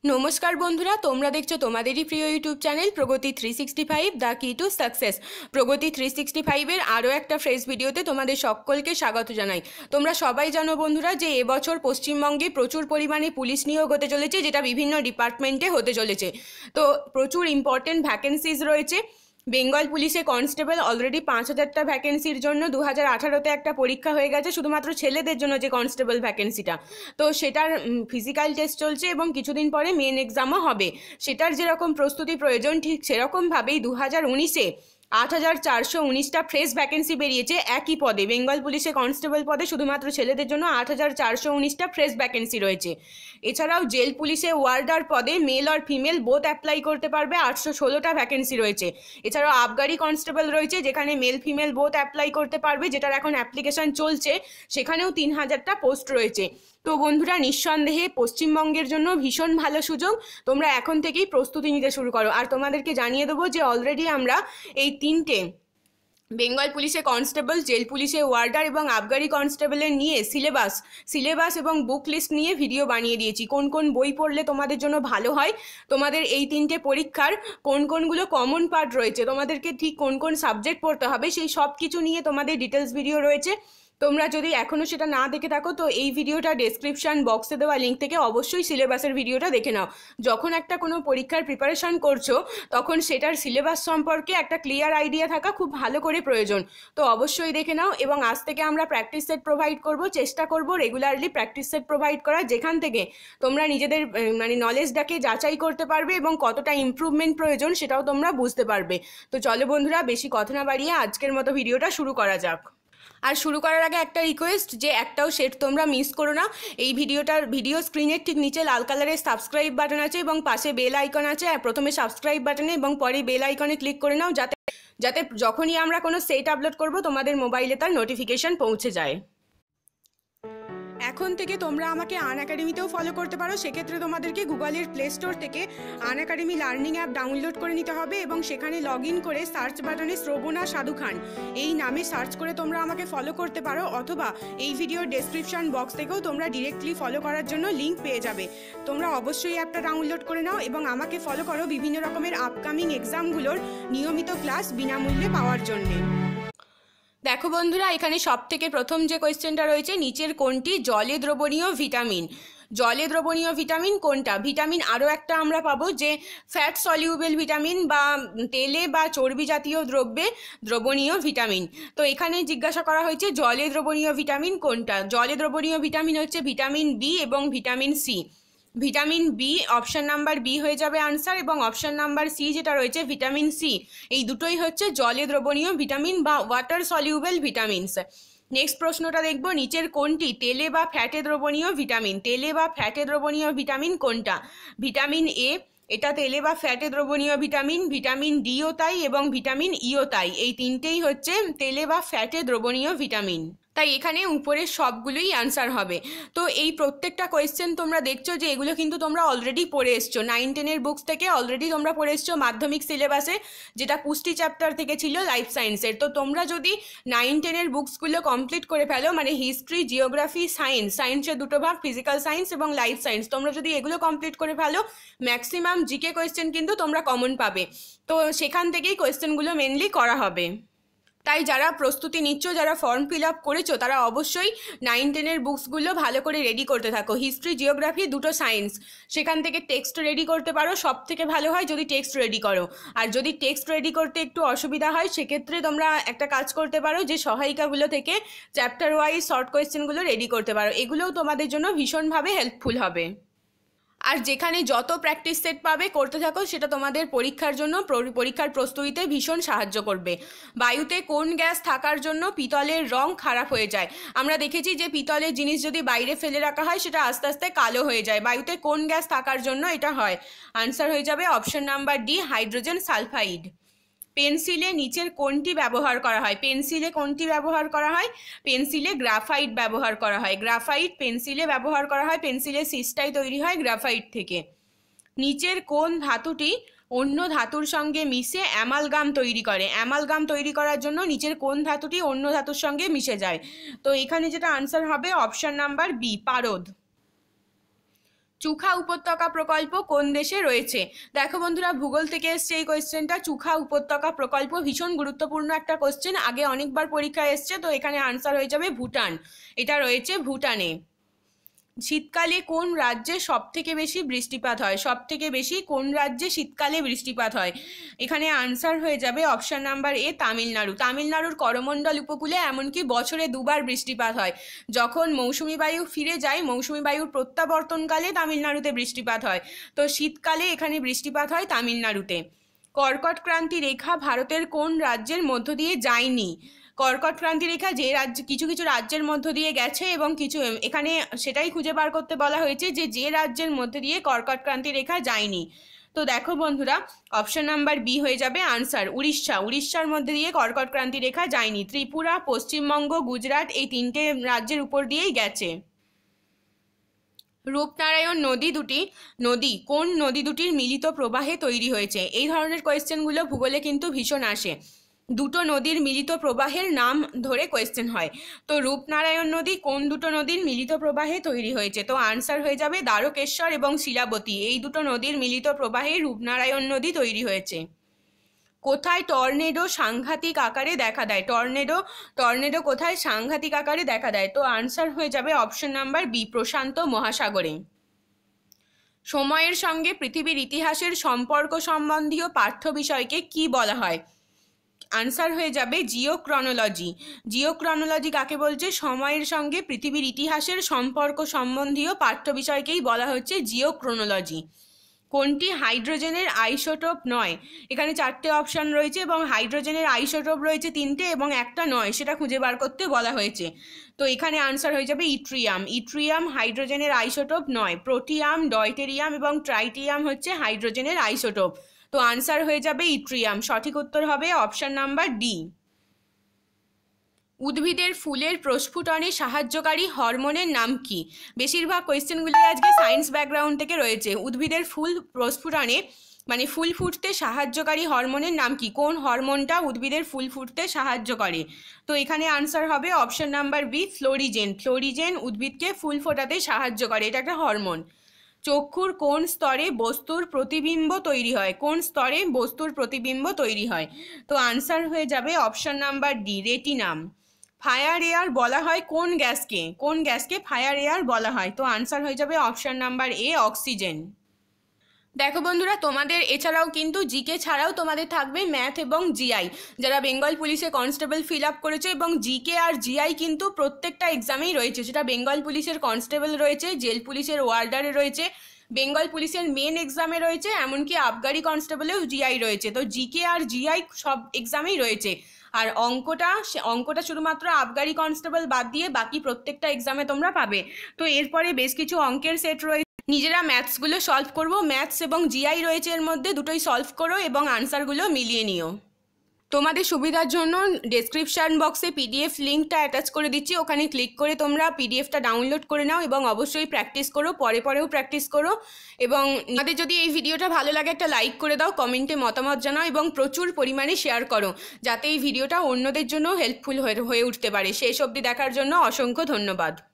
নমস্কার বন্ধুরা, তোমরা দেখছো তোমাদেরই প্রিয় ইউটিউব চ্যানেল প্রগতি 365 দ্য কি টু সাকসেস। প্রগতি 365-এর আরও একটা ফ্রেশ ভিডিওতে তোমাদের সকলকে স্বাগত জানাই। তোমরা সবাই জানো বন্ধুরা যে এবছর পশ্চিমবঙ্গে প্রচুর পরিমাণে পুলিশ নিয়োগ হতে চলেছে, যেটা বিভিন্ন ডিপার্টমেন্টে হতে চলেছে। তো প্রচুর ইম্পর্টেন্ট ভ্যাকেন্সিজ রয়েছে। বেঙ্গল পুলিশে কনস্টেবল অলরেডি 5,000টা ভ্যাকেন্সির জন্য 2018-তে একটা পরীক্ষা হয়ে গেছে শুধুমাত্র ছেলেদের জন্য, যে কনস্টেবল ভ্যাকেন্সিটা। তো সেটার ফিজিক্যাল টেস্ট চলছে এবং কিছুদিন পরে মেন এক্সামও হবে। সেটার যেরকম প্রস্তুতি প্রয়োজন ঠিক সেরকমভাবেই 2019-এ 8,419টা ফ্রেশ ভ্যাকেন্সি বেরিয়েছে একই পদে। বেঙ্গল পুলিশে কনস্টেবল পদে শুধুমাত্র ছেলেদের জন্য 8,419টা ফ্রেশ ভ্যাকেন্সি রয়েছে। এছাড়াও জেল পুলিশে ওয়ার্ডার পদে মেল আর ফিমেল বোথ অ্যাপ্লাই করতে পারবে, 816টা ভ্যাকেন্সি রয়েছে। এছাড়াও আবগারি কনস্টেবল রয়েছে, যেখানে মেল ফিমেল বোথ অ্যাপ্লাই করতে পারবে, যেটার এখন অ্যাপ্লিকেশন চলছে। সেখানেও 3,000টা পোস্ট রয়েছে। তো বন্ধুরা, নিঃসন্দেহে পশ্চিমবঙ্গের জন্য ভীষণ ভালো সুযোগ। তোমরা এখন থেকেই প্রস্তুতি নিতে শুরু করো। আর তোমাদেরকে জানিয়ে দেবো যে অলরেডি আমরা এই তিনটে বেঙ্গল পুলিশে কনস্টেবল, জেল পুলিশে ওয়ার্ডার এবং আবগারি কনস্টেবলের নিয়ে সিলেবাস এবং বুক লিস্ট নিয়ে ভিডিও বানিয়ে দিয়েছি। কোন কোন বই পড়লে তোমাদের জন্য ভালো হয়, তোমাদের এই তিনটে পরীক্ষার কোন কোনগুলো কমন পার্ট রয়েছে, তোমাদেরকে ঠিক কোন কোন সাবজেক্ট পড়তে হবে, সেই সব কিছু নিয়ে তোমাদের ডিটেলস ভিডিও রয়েছে। তোমরা যদি এখনও সেটা না দেখে থাকো তো এই ভিডিওটা ডেসক্রিপশন বক্সে দেওয়া লিঙ্ক থেকে অবশ্যই সিলেবাসের ভিডিওটা দেখে নাও। যখন একটা কোনো পরীক্ষার প্রিপারেশন করছো তখন সেটার সিলেবাস সম্পর্কে একটা ক্লিয়ার আইডিয়া থাকা খুব ভালো করে প্রয়োজন। তো অবশ্যই দেখে নাও। এবং আজ থেকে আমরা প্র্যাকটিস সেট প্রোভাইড করব, চেষ্টা করব রেগুলারলি প্র্যাকটিস সেট প্রোভাইড করার, যেখান থেকে তোমরা নিজেদের নলেজটাকে যাচাই করতে পারবে এবং কতটা ইমপ্রুভমেন্ট প্রয়োজন সেটাও তোমরা বুঝতে পারবে। তো চলো বন্ধুরা, বেশি কথা না বাড়িয়ে আজকের মতো ভিডিওটা শুরু করা যাক। আর শুরু করার আগে একটা রিকোয়েস্ট, যে একটাও সেট তোমরা মিস করো না। এই ভিডিও স্ক্রিনের ঠিক নিচে লাল কালারের সাবস্ক্রাইব বাটন আছে এবং পাশে বেল আইকন আছে। আর প্রথমে সাবস্ক্রাইব বাটনে এবং পরে বেল আইকনে ক্লিক করে নাও, যাতে যখনই আমরা কোনো সেট আপলোড করব তোমাদের মোবাইলে তার নোটিফিকেশন পৌঁছে যায়। এখন থেকে তোমরা আমাকে আনএকাডেমিতেও ফলো করতে পারো। সেক্ষেত্রে তোমাদেরকে গুগলের প্লে স্টোর থেকে আনএকাডেমি লার্নিং অ্যাপ ডাউনলোড করে নিতে হবে এবং সেখানে লগ ইন করে সার্চ বাটনে শ্রবণা সাধু খান এই নামে সার্চ করে তোমরা আমাকে ফলো করতে পারো, অথবা এই ভিডিওর ডেসক্রিপশন বক্স থেকেও তোমরা ডিরেক্টলি ফলো করার জন্য লিঙ্ক পেয়ে যাবে। তোমরা অবশ্যই অ্যাপটা ডাউনলোড করে নাও এবং আমাকে ফলো করো বিভিন্ন রকমের আপকামিং এক্সামগুলোর নিয়মিত ক্লাস বিনামূল্যে পাওয়ার জন্যে। দেখো বন্ধুরা, এখানে সব থেকে প্রথম যে কোয়েশ্চেনটা রয়েছে, নিচের কোনটি জলে দ্রবণীয় ভিটামিন? জলে দ্রবণীয় ভিটামিন কোনটা? ভিটামিন আরও একটা আমরা পাবো, যে ফ্যাট সলিউবেল ভিটামিন বা তেলে বা চর্বি জাতীয় দ্রব্যে দ্রবণীয় ভিটামিন। তো এখানে জিজ্ঞাসা করা হয়েছে জলে দ্রবণীয় ভিটামিন কোনটা। জলে দ্রবণীয় ভিটামিন হচ্ছে ভিটামিন বি এবং vitamin C. Vitamin B, option number B হয়ে যাবে আনসার, এবং অপশন নাম্বার সি যেটা রয়েছে ভিটামিন সি, এই দুটোই হচ্ছে জলে দ্রবণীয় ভিটামিন বা ওয়াটার সলিউবেল ভিটামিনস। নেক্সট প্রশ্নটা দেখব, নিচের কোনটি তেলে বা ফ্যাটে দ্রবণীয় ভিটামিন? তেলে বা ফ্যাটে দ্রবণীয় ভিটামিন কোনটা? ভিটামিন এ, এটা তেলে বা ফ্যাটে দ্রবণীয় ভিটামিন। ভিটামিন ডিও তাই এবং ভিটামিন ইও তাই, এই তিনটেই হচ্ছে তেলে বা ফ্যাটে দ্রবণীয় ভিটামিন। তাই এখানে উপরের সবগুলোই অ্যান্সার হবে। তো এই প্রত্যেকটা কোয়েশ্চেন তোমরা দেখছো যে এগুলো কিন্তু তোমরা অলরেডি পড়ে এসছো 9-10-এর বুকস থেকে, অলরেডি তোমরা পড়ে এসছো মাধ্যমিক সিলেবাসে, যেটা পুষ্টি চ্যাপ্টার থেকে ছিল লাইফ সায়েন্সের। তো তোমরা যদি 9-10-এর বুকসগুলো কমপ্লিট করে ফেলো, মানে হিস্ট্রি, জিওগ্রাফি, সায়েন্সের দুটো ভাগ, ফিজিক্যাল সায়েন্স এবং লাইফ সায়েন্স, তোমরা যদি এগুলো কমপ্লিট করে ফেলো, ম্যাক্সিমাম জিকে কোয়েশ্চেন কিন্তু তোমরা কমন পাবে। তো সেখান থেকেই কোয়েশ্চেনগুলো মেনলি করা হবে। তাই যারা প্রস্তুতি নিচ্ছ, যারা ফর্ম ফিল আপ করেছো, তারা অবশ্যই 9-10-এর বুকসগুলো ভালো করে রেডি করতে থাকো। হিস্ট্রি, জিওগ্রাফি, দুটো সায়েন্স, সেখান থেকে টেক্সট রেডি করতে পারো। সব থেকে ভালো হয় যদি টেক্সট রেডি করো। আর যদি টেক্সট রেডি করতে একটু অসুবিধা হয়, সেক্ষেত্রে তোমরা একটা কাজ করতে পারো, যে সহায়িকাগুলো থেকে চ্যাপ্টার ওয়াইজ শর্ট কোয়েশ্চেনগুলো রেডি করতে পারো। এগুলোও তোমাদের জন্য ভীষণভাবে হেল্পফুল হবে। আর যেখানে যত প্র্যাকটিস সেট পাবে করতে থাকো, সেটা তোমাদের পরীক্ষার জন্য, পরীক্ষার প্রস্তুতিতে ভীষণ সাহায্য করবে। বায়ুতে কোন গ্যাস থাকার জন্য পিতলের রং খারাপ হয়ে যায়? আমরা দেখেছি যে পিতলের জিনিস যদি বাইরে ফেলে রাখা হয় সেটা আস্তে আস্তে কালো হয়ে যায়। বায়ুতে কোন গ্যাস থাকার জন্য এটা হয়? আনসার হয়ে যাবে option number D, hydrogen sulphide. পেন্সিলে নিচের কোনটি ব্যবহার করা হয়? পেন্সিলে কোনটি ব্যবহার করা হয়? পেন্সিলে গ্রাফাইট ব্যবহার করা হয়। গ্রাফাইট পেন্সিলে ব্যবহার করা হয়। পেন্সিলের সিসটাই তৈরি হয় গ্রাফাইট থেকে। নিচের কোন ধাতুটি অন্য ধাতুর সঙ্গে মিশে অ্যামালগাম তৈরি করে? অ্যামালগাম তৈরি করার জন্য নিচের কোন ধাতুটি অন্য ধাতুর সঙ্গে মিশে যায়? তো এখানে যেটা আনসার হবে অপশন নাম্বার বি, পারদ। চুখা উপত্যকা প্রকল্প কোন দেশে রয়েছে? দেখো বন্ধুরা, ভূগোল থেকে এসছে এই কোয়েশ্চেনটা। চুখা উপত্যকা প্রকল্প ভীষণ গুরুত্বপূর্ণ একটা কোয়েশ্চেন, আগে অনেকবার পরীক্ষায় এসছে। তো এখানে আনসার হয়ে যাবে ভুটান। এটা রয়েছে ভুটানে। শীতকালে কোন রাজ্যে সব থেকে বেশি বৃষ্টিপাত হয়? সব থেকে বেশি কোন রাজ্যে শীতকালে বৃষ্টিপাত হয়? এখানে আনসার হয়ে যাবে অপশন নাম্বার এ, তামিলনাড়ু। তামিলনাড়ুর করমণ্ডল উপকূলে এমনকি বছরে 2বার বৃষ্টিপাত হয়। যখন মৌসুমী বায়ু ফিরে যায়, মৌসুমী বায়ুর প্রত্যাবর্তনকালে তামিলনাড়ুতে বৃষ্টিপাত হয়। তো শীতকালে এখানে বৃষ্টিপাত হয় তামিলনাড়ুতে। কর্কট ক্রান্তি রেখা ভারতের কোন রাজ্যের মধ্য দিয়ে যায়নি? কর্কট ক্রান্তি রেখা যে রাজ্য, কিছু কিছু রাজ্যের মধ্য দিয়ে গেছে এবং কিছু, এখানে সেটাই খুঁজে বার করতে বলা হয়েছে যে রাজ্যের মধ্যে দিয়ে কর্কট ক্রান্তি রেখা যায়নি। তো দেখো বন্ধুরা, অপশন নাম্বার বি হয়ে যাবে আনসার, উড়িষ্যা। উড়িষ্যার মধ্যে দিয়ে কর্কট ক্রান্তি রেখা যায়নি। ত্রিপুরা, পশ্চিমবঙ্গ, গুজরাট এই 3টে রাজ্যের উপর দিয়েই গেছে। রূপনারায়ণ নদী কোন নদী দুটির মিলিত প্রবাহে তৈরি হয়েছে? এই ধরনের কোয়েশ্চেনগুলো ভূগোলে কিন্তু ভীষণ আসে। দুটো নদীর মিলিত প্রবাহের নাম ধরে কোয়েশ্চেন হয়। তো রূপনারায়ণ নদী কোন দুটো নদীর মিলিত প্রবাহে তৈরি হয়েছে? তো আনসার হয়ে যাবে দ্বারকেশ্বর এবং শিলাবতী। এই দুটো নদীর মিলিত প্রবাহে রূপনারায়ণ নদী তৈরি হয়েছে। কোথায় টর্নেডো সাংঘাতিক আকারে দেখা দেয়? টর্নেডো কোথায় সাংঘাতিক আকারে দেখা দেয়? তো আনসার হয়ে যাবে অপশন নাম্বার বি, প্রশান্ত মহাসাগরে। সময়ের সঙ্গে পৃথিবীর ইতিহাসের সম্পর্ক সম্বন্ধীয় পাঠ্য বিষয়কে কি বলা হয়? আনসার হয়ে যাবে জিওক্রনোলজি। জিওক্রনোলজি কাকে বলছে? সময়ের সঙ্গে পৃথিবীর ইতিহাসের সম্পর্ক সম্বন্ধীয় পাঠ্য বিষয়কেই বলা হচ্ছে জিওক্রনোলজি। কোনটি হাইড্রোজেনের আইসোটোপ নয়? এখানে 4টে অপশন রয়েছে এবং হাইড্রোজেনের আইসোটোপ রয়েছে 3টে এবং একটা নয়, সেটা খুঁজে বার করতে বলা হয়েছে। তো এখানে আনসার হয়ে যাবে ইট্রিয়াম। ইট্রিয়াম হাইড্রোজেনের আইসোটোপ নয়। প্রোটিয়াম, ডয়টেরিয়াম এবং ট্রাইটিয়াম হচ্ছে হাইড্রোজেনের আইসোটোপ। তো আনসার হয়ে যাবে ইট্রিয়াম। সঠিক উত্তর হবে অপশন নাম্বার ডি। উদ্ভিদের ফুলের প্রস্ফুটনে সাহায্যকারী হরমোনের নাম কি? বেশিরভাগ কোয়েশ্চেনগুলি আজকে সায়েন্স ব্যাকগ্রাউন্ড থেকে রয়েছে। উদ্ভিদের ফুল প্রস্ফুটনে মানে ফুল ফুটতে সাহায্যকারী হরমোনের নাম কি? কোন হরমোনটা উদ্ভিদের ফুল ফুটতে সাহায্য করে? তো এখানে আনসার হবে option number B, florigen. Florigen উদ্ভিদকে ফুল ফোটাতে সাহায্য করে, এটা একটা হরমোন। চক্ষুর কোন স্তরে বস্তুর প্রতিবিম্ব তৈরি হয়? কোন স্তরে বস্তুর প্রতিবিম্ব তৈরি হয়? তো আনসার হয়ে যাবে অপশন নাম্বার ডি, রেটিনাম। ফায়ার এয়ার বলা হয় কোন গ্যাসকে? কোন গ্যাসকে ফায়ার এয়ার বলা হয়? তো আনসার হয়ে যাবে অপশন নাম্বার এ, অক্সিজেন। দেখো বন্ধুরা, তোমাদের এছাড়াও কিন্তু জিকে ছাড়াও তোমাদের থাকবে ম্যাথ এবং জিআই। যারা বেঙ্গল পুলিশে কনস্টেবল ফিল আপ করেছে, এবং জিকে আর জিআই কিন্তু প্রত্যেকটা এক্সামেই রয়েছে। সেটা বেঙ্গল পুলিশের কনস্টেবল রয়েছে, জেল পুলিশের ওয়ার্ডারে রয়েছে, বেঙ্গল পুলিশের মেন এক্সামে রয়েছে, এমনকি আবগারি কনস্টেবলেও জিআই রয়েছে। তো জিকে আর জিআই সব এক্সামেই রয়েছে। আর অঙ্কটা শুধুমাত্র আবগারি কনস্টেবল বাদ দিয়ে বাকি প্রত্যেকটা এক্সামে তোমরা পাবে। তো এরপরে বেশ কিছু অঙ্কের সেট রয়েছে, নিজেরা ম্যাথসগুলো সলভ করবো। ম্যাথস এবং জিআই রয়েছে এর মধ্যে, দুটোই সলভ করো এবং আনসারগুলো মিলিয়ে নিও। তোমাদের সুবিধার জন্য ডেসক্রিপশন বক্সে পিডিএফ লিঙ্কটা অ্যাটাচ করে দিচ্ছি, ওখানে ক্লিক করে তোমরা পিডিএফটা ডাউনলোড করে নাও এবং অবশ্যই প্র্যাকটিস করো, পরেও প্র্যাকটিস করো। এবং আমাদের যদি এই ভিডিওটা ভালো লাগে একটা লাইক করে দাও, কমেন্টে মতামত জানাও এবং প্রচুর পরিমাণে শেয়ার করো, যাতে এই ভিডিওটা অন্যদের জন্য হেল্পফুল হয়ে উঠতে পারে। শেষ অবধি দেখার জন্য অসংখ্য ধন্যবাদ।